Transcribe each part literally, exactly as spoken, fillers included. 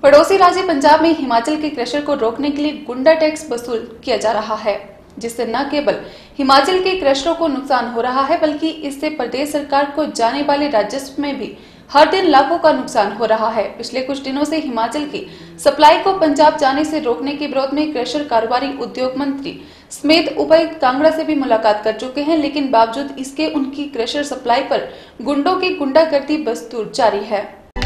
पड़ोसी राज्य पंजाब में हिमाचल के क्रशर को रोकने के लिए गुंडा टैक्स वसूल किया जा रहा है, जिससे न केवल हिमाचल के क्रशरों को नुकसान हो रहा है, बल्कि इससे प्रदेश सरकार को जाने वाले राजस्व में भी हर दिन लाखों का नुकसान हो रहा है। पिछले कुछ दिनों से हिमाचल की सप्लाई को पंजाब जाने से रोकने के विरोध में क्रशर कारोबारी उद्योग मंत्री समेत उपायुक्त कांगड़ा से भी मुलाकात कर चुके हैं, लेकिन बावजूद इसके उनकी क्रशर सप्लाई पर गुंडों की गुंडागर्दी बदस्तूर जारी है।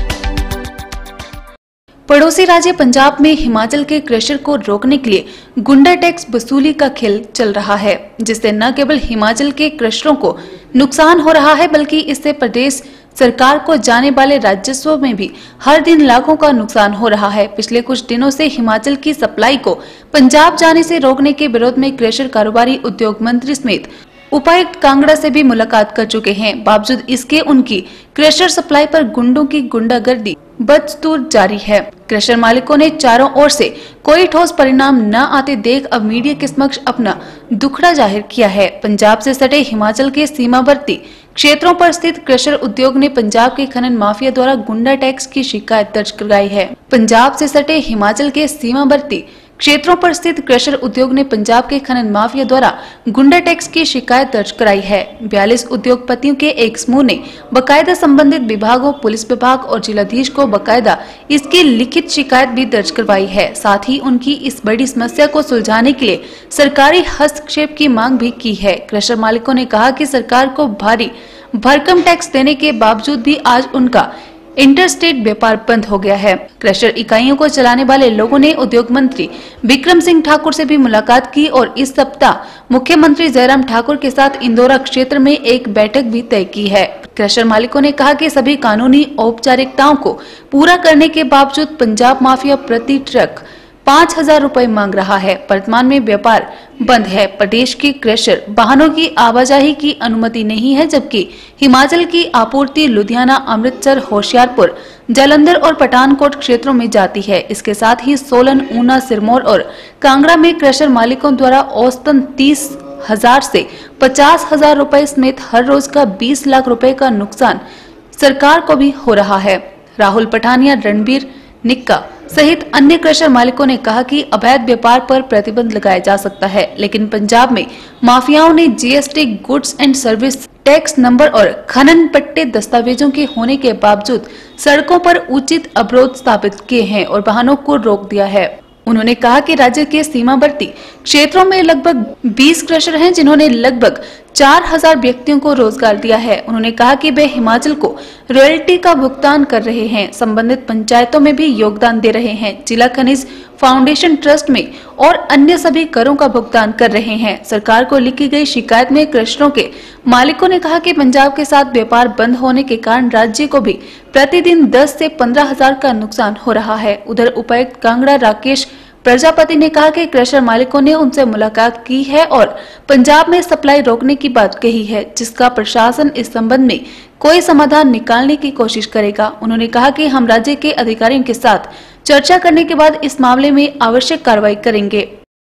पड़ोसी राज्य पंजाब में हिमाचल के क्रशर को रोकने के लिए गुंडा टैक्स वसूली का खेल चल रहा है, जिससे न केवल हिमाचल के क्रशरों को नुकसान हो रहा है, बल्कि इससे प्रदेश सरकार को जाने वाले राजस्व में भी हर दिन लाखों का नुकसान हो रहा है। पिछले कुछ दिनों से हिमाचल की सप्लाई को पंजाब जाने से रोकने के विरोध में क्रशर कारोबारी उद्योग मंत्री समेत उपायुक्त कांगड़ा से भी मुलाकात कर चुके हैं। बावजूद इसके उनकी क्रशर सप्लाई पर गुंडों की गुंडागर्दी बदस्तूर जारी है। क्रशर मालिकों ने चारों ओर से कोई ठोस परिणाम न आते देख अब मीडिया के समक्ष अपना दुखड़ा जाहिर किया है। पंजाब से सटे हिमाचल के सीमावर्ती क्षेत्रों पर स्थित क्रशर उद्योग ने पंजाब के खनन माफिया द्वारा गुंडा टैक्स की शिकायत दर्ज कराई है। पंजाब से सटे हिमाचल के सीमावर्ती क्षेत्रों पर स्थित क्रशर उद्योग ने पंजाब के खनन माफिया द्वारा गुंडा टैक्स की शिकायत दर्ज कराई है। बयालीस उद्योगपतियों के एक समूह ने बकायदा संबंधित विभागों, पुलिस विभाग और जिलाधीश को बकायदा इसकी लिखित शिकायत भी दर्ज करवाई है। साथ ही उनकी इस बड़ी समस्या को सुलझाने के लिए सरकारी हस्तक्षेप की मांग भी की है। क्रशर मालिकों ने कहा कि सरकार को भारी भरकम टैक्स देने के बावजूद भी आज उनका इंटरस्टेट व्यापार बंद हो गया है। क्रशर इकाइयों को चलाने वाले लोगों ने उद्योग मंत्री विक्रम सिंह ठाकुर से भी मुलाकात की और इस सप्ताह मुख्यमंत्री जयराम ठाकुर के साथ इंदौरा क्षेत्र में एक बैठक भी तय की है। क्रशर मालिकों ने कहा कि सभी कानूनी औपचारिकताओं को पूरा करने के बावजूद पंजाब माफिया प्रति ट्रक पाँच हजार रूपए मांग रहा है। वर्तमान में व्यापार बंद है। प्रदेश की क्रशर वाहनों की आवाजाही की अनुमति नहीं है, जबकि हिमाचल की आपूर्ति लुधियाना, अमृतसर, होशियारपुर, जालंधर और पठानकोट क्षेत्रों में जाती है। इसके साथ ही सोलन, ऊना, सिरमौर और कांगड़ा में क्रशर मालिकों द्वारा औसतन तीस हजार से पचास हजार रूपए समेत हर रोज का बीस लाख रुपए का नुकसान सरकार को भी हो रहा है। राहुल पठानिया, रणबीर निक्का सहित अन्य क्रशर मालिकों ने कहा कि अवैध व्यापार पर प्रतिबंध लगाया जा सकता है, लेकिन पंजाब में माफियाओं ने GST, goods and service tax number और खनन पट्टे दस्तावेजों के होने के बावजूद सड़कों पर उचित अवरोध स्थापित किए हैं और वाहनों को रोक दिया है। उन्होंने कहा कि राज्य के सीमावर्ती क्षेत्रों में लगभग बीस क्रशर हैं, जिन्होंने लगभग चार हजार व्यक्तियों को रोजगार दिया है। उन्होंने कहा कि वे हिमाचल को रॉयल्टी का भुगतान कर रहे हैं, संबंधित पंचायतों में भी योगदान दे रहे हैं, जिला खनिज फाउंडेशन ट्रस्ट में और अन्य सभी करों का भुगतान कर रहे हैं। सरकार को लिखी गई शिकायत में क्रशरों के मालिकों ने कहा कि पंजाब के साथ व्यापार बंद होने के कारण राज्य को भी प्रतिदिन दस से पंद्रह हजार का नुकसान हो रहा है। उधर उपायुक्त कांगड़ा राकेश प्रजापति ने कहा कि क्रशर मालिकों ने उनसे मुलाकात की है और पंजाब में सप्लाई रोकने की बात कही है, जिसका प्रशासन इस संबंध में कोई समाधान निकालने की कोशिश करेगा। उन्होंने कहा कि हम राज्य के अधिकारियों के साथ चर्चा करने के बाद इस मामले में आवश्यक कार्रवाई करेंगे।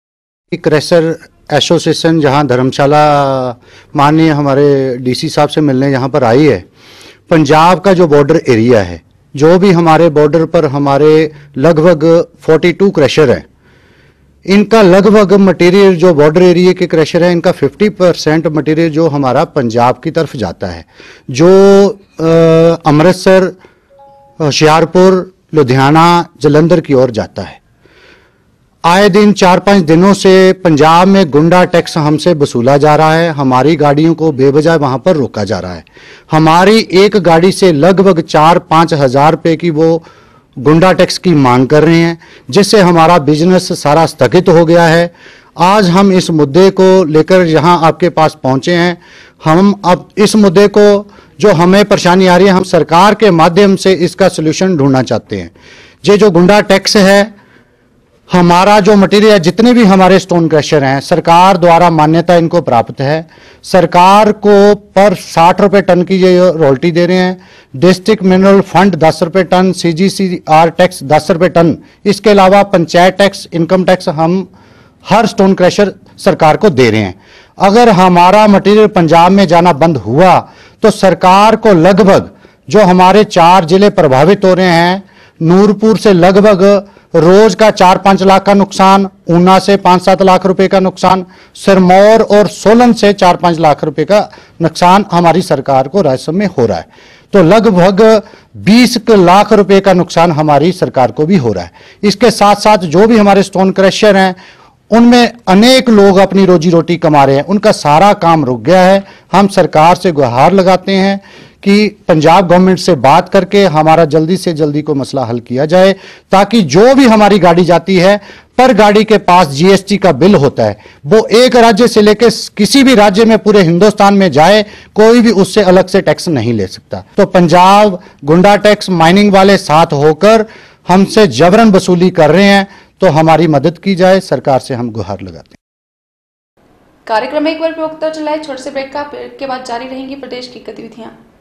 क्रशर एसोसिएशन जहां धर्मशाला माननीय हमारे डीसी साहब से मिलने यहाँ पर आई है, पंजाब का जो बॉर्डर एरिया है, जो भी हमारे बॉर्डर पर हमारे लगभग बयालीस क्रशर हैं, इनका लगभग मटेरियल जो बॉर्डर एरिया के क्रशर है, इनका पचास परसेंट मटेरियल जो हमारा पंजाब की तरफ जाता है, जो अमृतसर, होशियारपुर, लुधियाना, जालंधर की ओर जाता है। आए दिन चार पांच दिनों से पंजाब में गुंडा टैक्स हमसे वसूला जा रहा है। हमारी गाड़ियों को बेवजह वहां पर रोका जा रहा है। हमारी एक गाड़ी से लगभग चार पांच हजार रुपए की वो गुंडा टैक्स की मांग कर रहे हैं, जिससे हमारा बिजनेस सारा स्थगित हो गया है। आज हम इस मुद्दे को लेकर यहाँ आपके पास पहुंचे हैं। हम अब इस मुद्दे को, जो हमें परेशानी आ रही है, हम सरकार के माध्यम से इसका सोल्यूशन ढूंढना चाहते हैं। ये जो गुंडा टैक्स है, हमारा जो मटेरियल, जितने भी हमारे स्टोन क्रशर हैं, सरकार द्वारा मान्यता इनको प्राप्त है। सरकार को पर साठ रुपए टन की ये रॉयल्टी दे रहे हैं। डिस्ट्रिक्ट मिनरल फंड दस रुपए टन, सीजीसीआर टैक्स दस रुपए टन, इसके अलावा पंचायत टैक्स, इनकम टैक्स हम हर स्टोन क्रशर सरकार को दे रहे हैं। अगर हमारा मटेरियल पंजाब में जाना बंद हुआ तो सरकार को लगभग, जो हमारे चार जिले प्रभावित हो रहे हैं, नूरपुर से लगभग रोज का चार पांच लाख का नुकसान, ऊना से पांच सात लाख रुपए का नुकसान, सिरमौर और सोलन से चार पांच लाख रुपए का नुकसान हमारी सरकार को राजस्व में हो रहा है। तो लगभग बीस लाख रुपए का नुकसान हमारी सरकार को भी हो रहा है। इसके साथ साथ जो भी हमारे स्टोन क्रशर हैं उनमें अनेक लोग अपनी रोजी रोटी कमा रहे हैं, उनका सारा काम रुक गया है। हम सरकार से गुहार लगाते हैं कि पंजाब गवर्नमेंट से बात करके हमारा जल्दी से जल्दी को मसला हल किया जाए, ताकि जो भी हमारी गाड़ी जाती है पर गाड़ी के पास जीएसटी का बिल होता है, वो एक राज्य से लेकर किसी भी राज्य में पूरे हिंदुस्तान में जाए, कोई भी उससे अलग से टैक्स नहीं ले सकता। तो पंजाब गुंडा टैक्स माइनिंग वाले साथ होकर हमसे जबरन वसूली कर रहे हैं, तो हमारी मदद की जाए, सरकार से हम गुहार लगाते हैं। कार्यक्रम में एक बार प्रवक्ता चलाए छोटे से ब्रेक का, ब्रेक के बाद जारी रहेंगी प्रदेश की गतिविधियां।